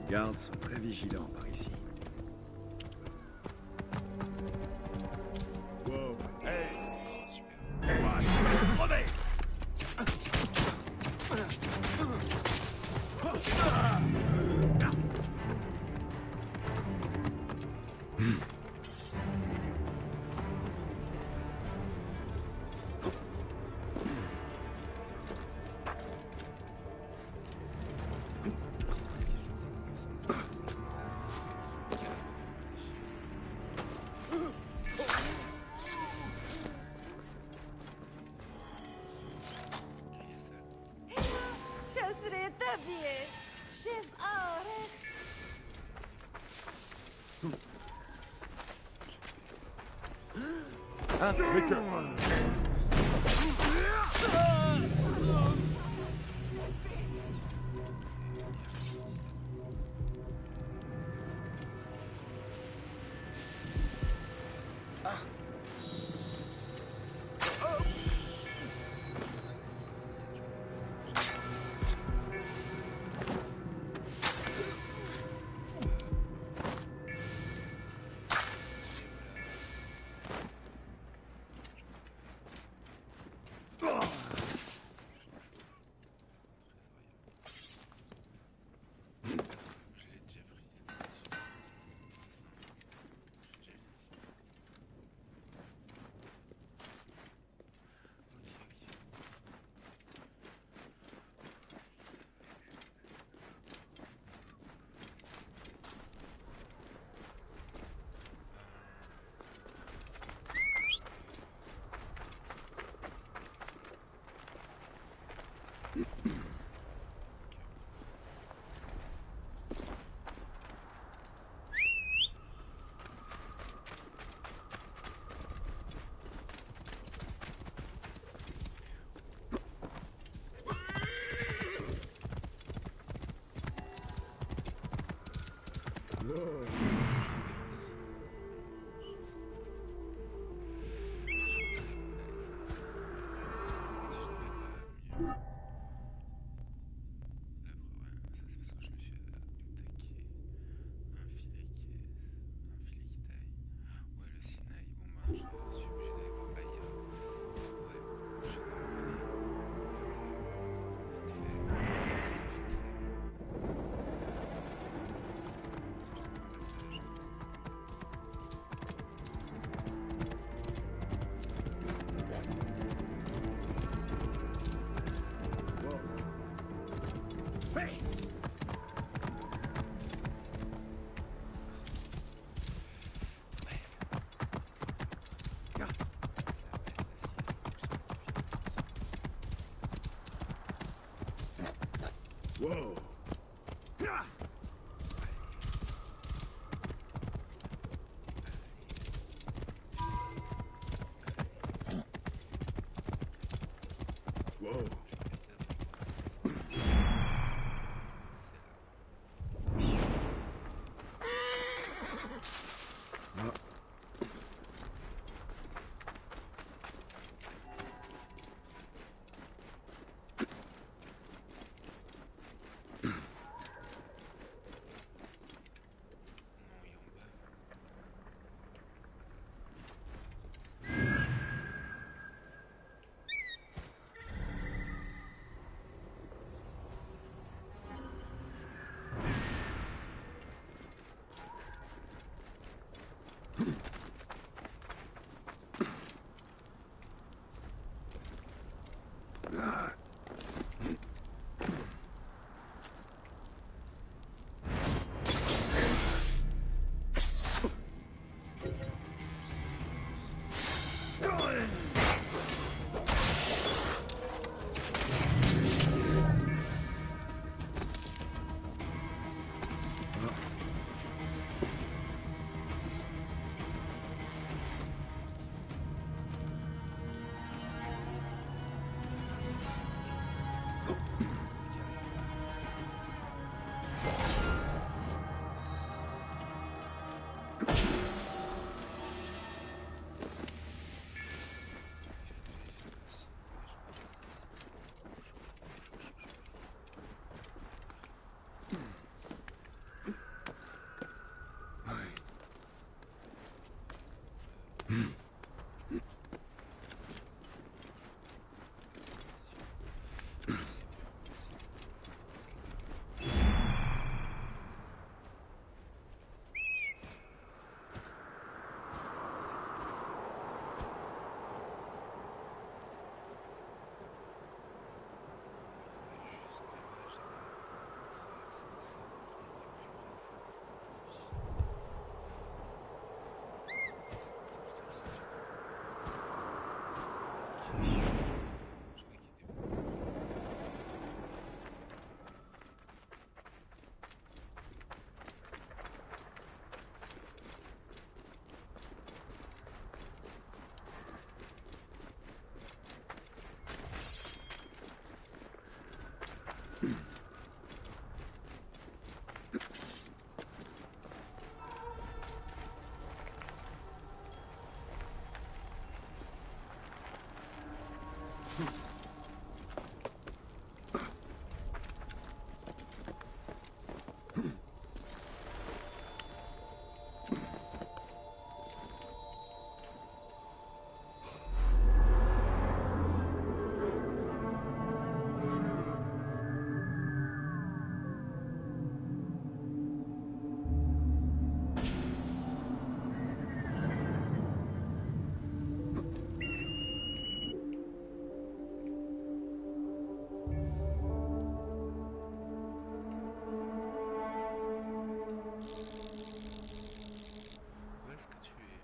Gardes sont très vigilants par ici. Wow. Hey. Super. Un truc. Wow. Wow. Où est-ce que tu es?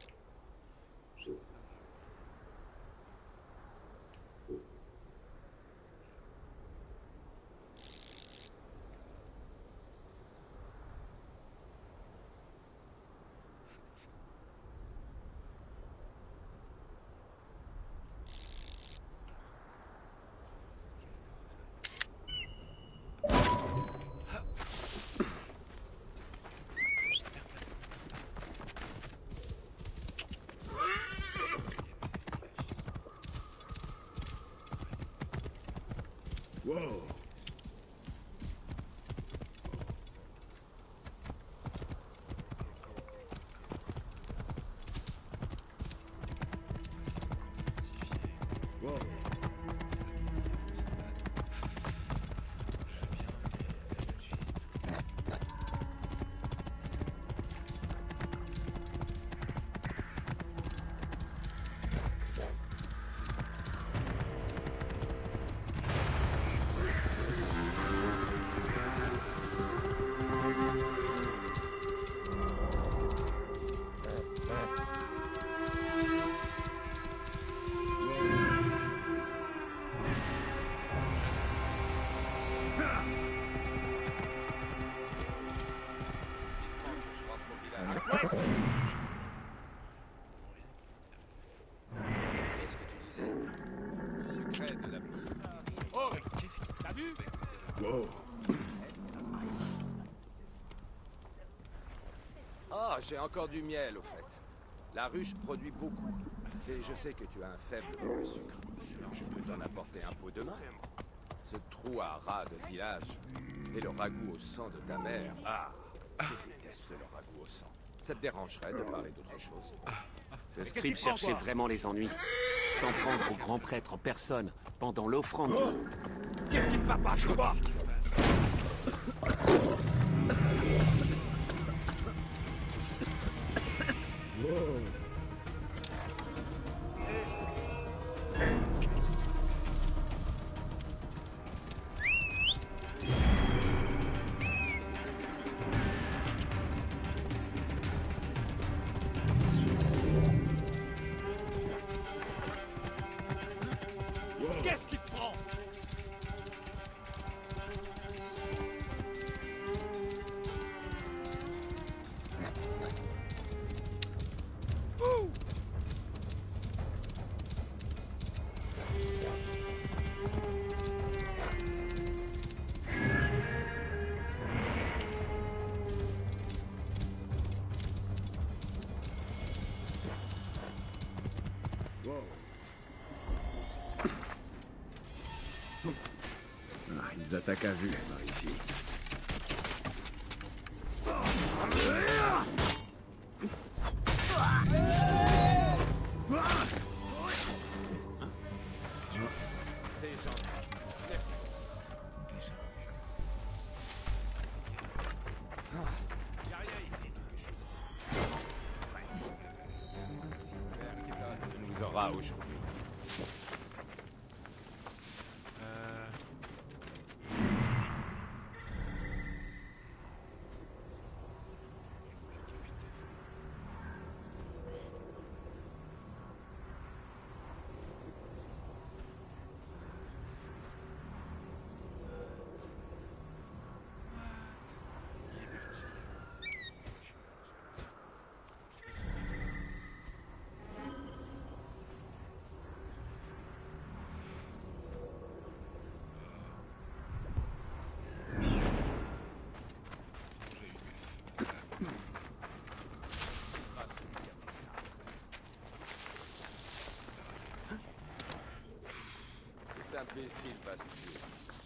Wow. Wow. Qu'est-ce que tu disais? Le secret de la... Oh, mais qu'est-ce que t'as vu? Wow. Ah, j'ai encore du miel, au fait. La ruche produit beaucoup. Et je sais que tu as un faible pour le sucre. Je peux t'en apporter un pot demain. Ce trou à ras de village et le ragoût au sang de ta mère. Ah, je déteste le ragoût au sang. Ça te dérangerait de parler d'autre chose? Ce scribe cherchait vraiment les ennuis. S'en prendre au grand prêtre en personne, pendant l'offrande. Qu'est-ce qui ne va pas, je vois? Qu'est-ce qui se passe? Wow. Qu'est-ce qui te prend? Wow. Ah, ils attaquent à vue, par ici. Ah! verras aujourd'hui. Cet imbécile va se tuer.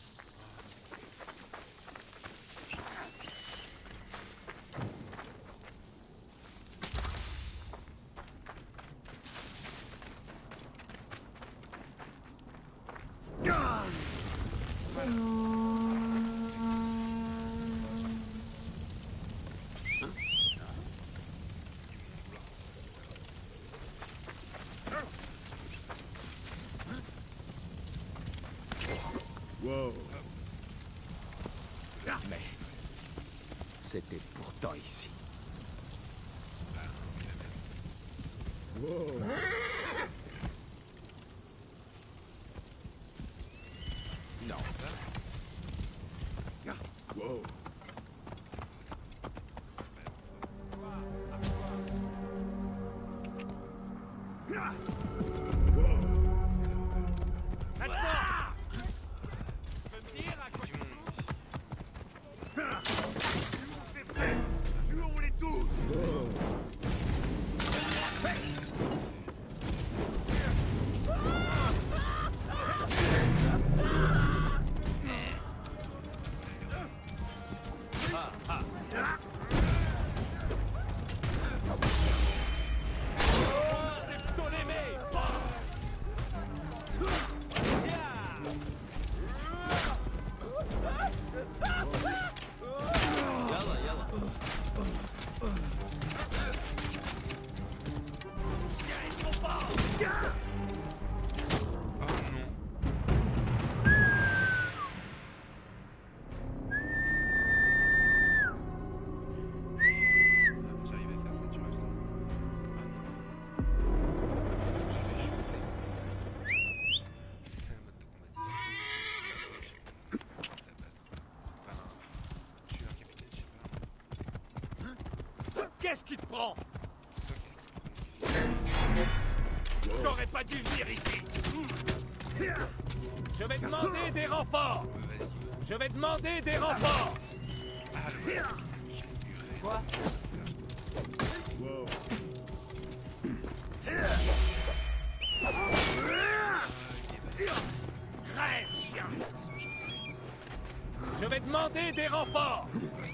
Wow. Mais c'était pourtant ici. Wow. Non. Wow. Tuons-les tous! Wow. Qu'est-ce qui te prend? T'aurais pas dû venir ici. Je vais demander des renforts. Je vais demander des renforts. Quoi? Wow. Crève, chien. Je vais demander des renforts.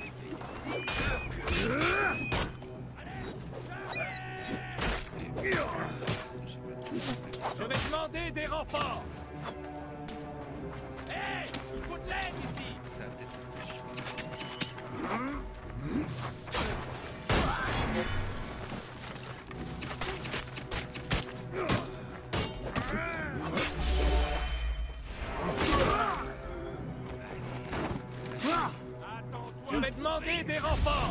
Je vais demander des renforts. Hé, il faut de l'aide ici. Je vais demander des renforts.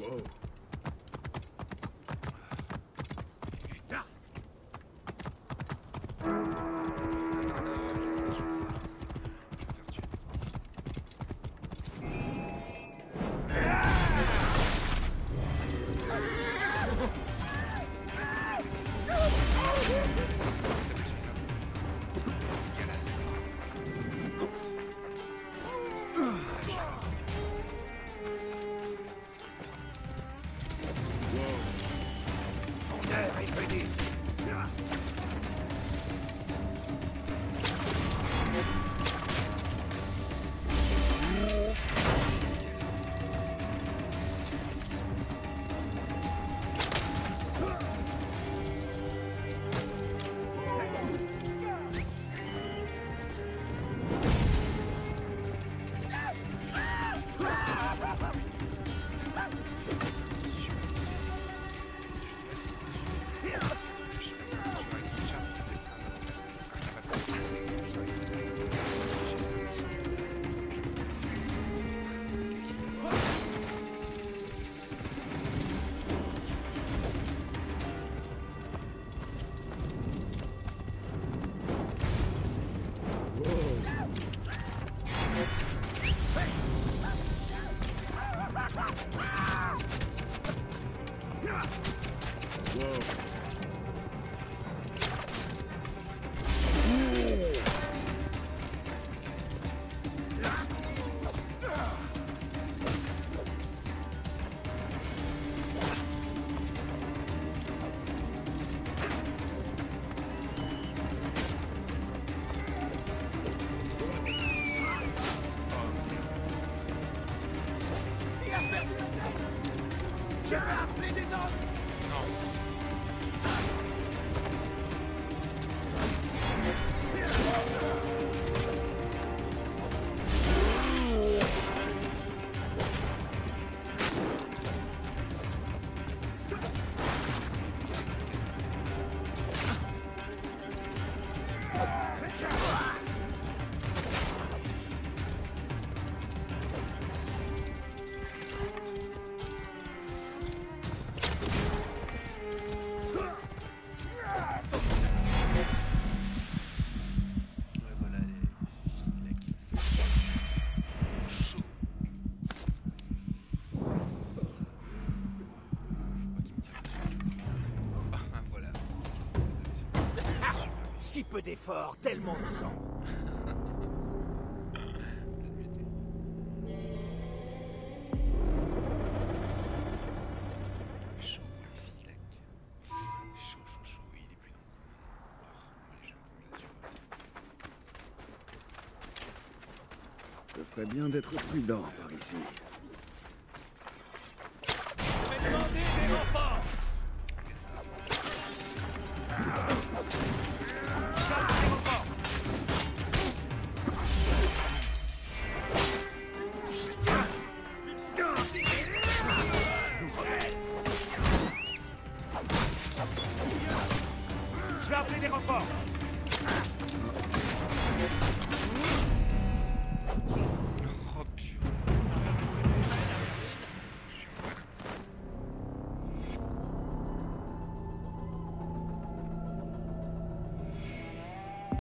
Wow. Putain. Ton heure est venue. Je vais appeler des autres. Si peu d'efforts, tellement de sang. Chaud, le filac. Chaud, il est plus dans le coin. Allez, je me pose là-dessus. Ce serait bien d'être prudent par ici. Je vais demander des renforts. Je vais appeler des renforts.